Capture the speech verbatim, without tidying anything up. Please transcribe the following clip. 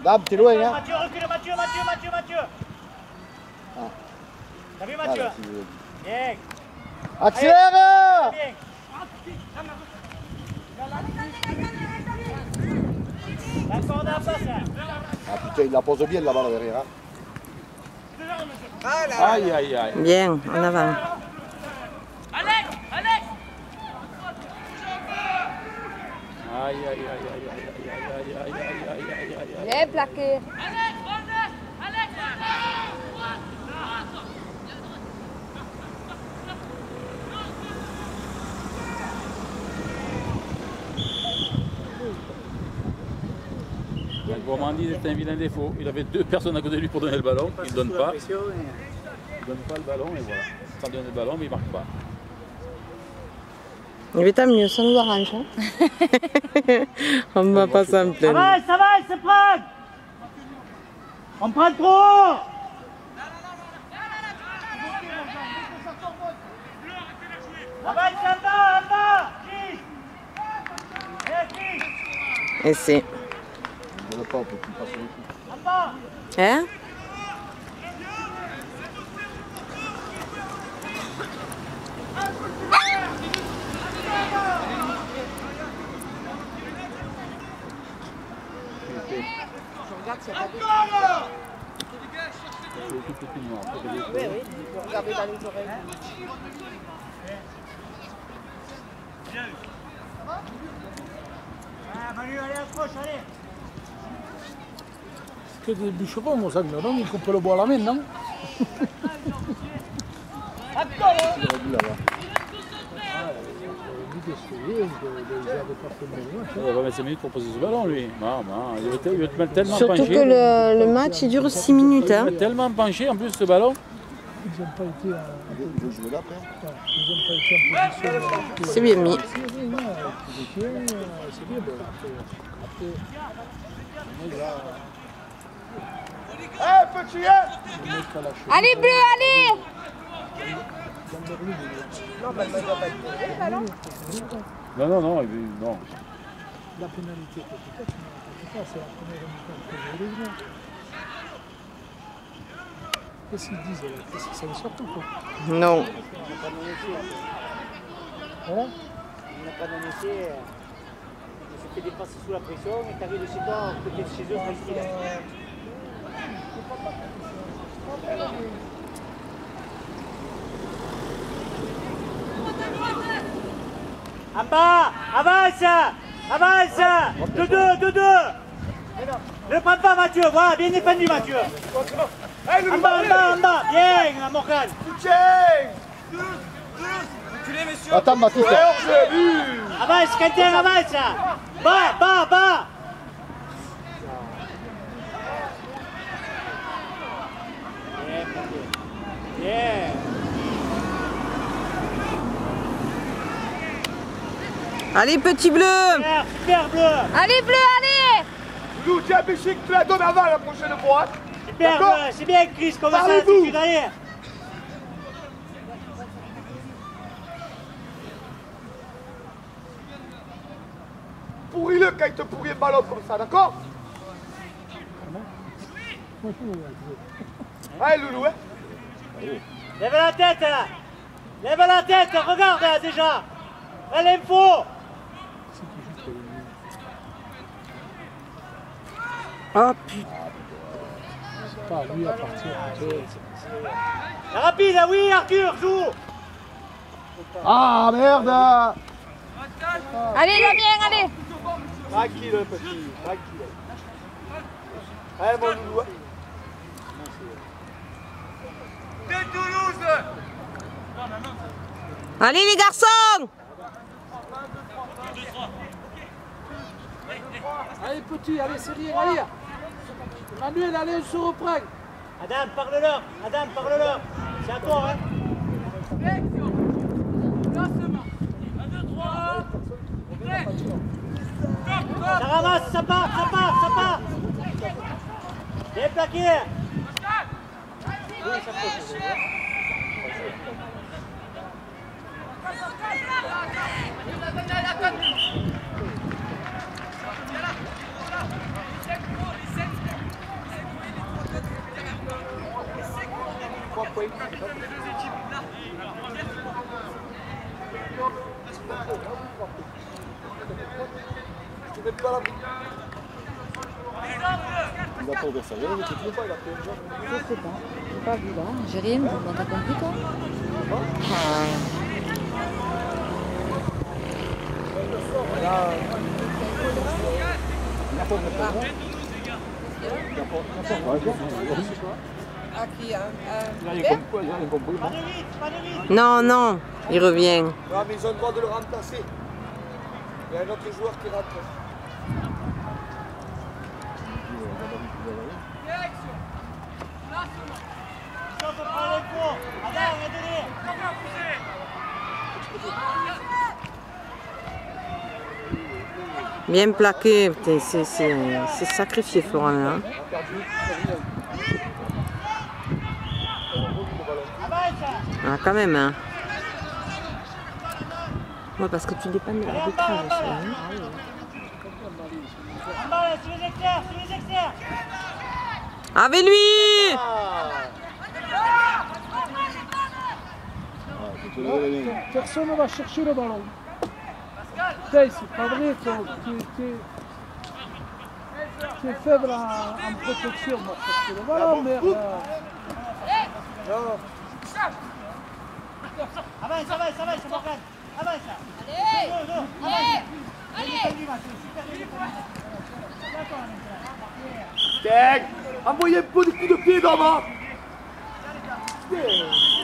Dame, t'es loin, hein. Mathieu, recule, Mathieu, Mathieu, Mathieu, Mathieu. Ah. T'as vu, Mathieu? Ah, là, bien. Accélère. Bien. D'accord, on a pas ça. Ah putain, il la pose bien là-bas, là, derrière. Hein. Aïe, aïe, aïe. Bien, en avant. Alex, Alex. Aïe, aïe, aïe, aïe, aïe, aïe, aïe, aïe, aïe, aïe, aïe, aïe. Bien plaqué. Alex, Alex, Alex. Gourmandi c'était un vilain défaut. Il avait deux personnes à côté de lui pour donner le ballon. Il ne donne pas. Il ne donne pas le ballon et voilà. Sans donner le ballon, mais il ne marque pas. Il va tant mieux, ça nous arrange. Hein. On ne va pas s'en Ça plaindre. va, ça va, c'est prêt. On prend trop. Ça va, c'est en bas, en bas. Et c'est. Je ne pas, on peut plus passer le coup. En bas. Hein? Je regarde s'il n'y a pas de... Oui, oui, il faut regarder dans les oreilles. Ah, Manu, allez, approche, allez. C'est des bûcherons, mon sac, non? On peut le boire à la main, non? Il va mettre cinq minutes pour poser ce ballon, lui. Non, non, il va te, il va te mettre tellement Surtout penché. que le, le match il dure six minutes. Il va Hein. mettre tellement penché en plus ce ballon. Ils n'ont pas été à... Je veux jouer là, après. Ils n'ont pas été en position... C'est bien mis. C'est bien, c'est bien. Après... Eh, petit, hein. Allez, bleu, allez! Non, bah, elle ne doit pas être posée, là, non? Non, non, non, il- non. La pénalité, peut-être, mais c'est la première mi-temps que j'ai vu. Qu'est-ce qu'ils disent? Qu'est-ce que ça les sort ou quoi? Non. Voilà. On n'a pas d'un essai. On s'est fait dépasser sous la pression et t'arrives chez toi, côté de chez eux, tranquille. En bas, avance, avance, de deux, de deux. Ne prends pas Mathieu, voilà, bien défendu Mathieu. En bas, en bas, en bas, bien Morgan. Attends, Mathieu. Avance, Quentin, avance. Bas, bas, bas. Bien, bien. Allez, petit bleu! Super, super bleu. Allez, bleu, allez! Nous, tiens, Béchic, tu la donnes avant la prochaine fois. Super bleu, c'est bien Chris, qu'on va faire la sécu derrière. Pourris-le quand il te pourrit le ballon comme ça, d'accord? Allez, Loulou, hein. Lève la tête, là. Lève la tête, regarde là, déjà. À l'info. Oh putain. C'est pas à lui à partir. Rapide, ah oui, Arthur, joue. Ah, merde. Allez, Damien, allez! Tranquille, petit, tranquille. Allez, mon Loulou, hein. Allez, les garçons! Allez, petit, allez, c'est rien, allez. Manuel, allez, on se reprend. Adam, parle-leur. Adam, parle-leur. C'est à toi, hein. Ça ramasse, ça part, ça part, ça part. Bien plaqué. Oui, ça peut. point. Tu mets pas la boucle. Il va pas ouvrir ça. Il va Tu veux pas, il a fait un genre. Je sais pas, j'ai pas vu là. J'ai rien vu, bon, t'as compris toi? Non, non, il revient. Non, mais ils ont le droit de le remplacer. Il y a un autre joueur qui rentre. Bien plaqué, c'est sacrifié Florent. Hein. Ah, quand même. Hein. Ouais, parce que tu dépends de l'arbitrage aussi. Hein. Avec lui! Personne ne va chercher le ballon. Putain, c'est pas vrai, toi. Tu es faible en, en protection, on va chercher le ballon, merde. Non. Avance, avance, avance, Morgane. Avance. Allez. Allez. Allez. Teg, envoyez un peu de coups de pied d'homme.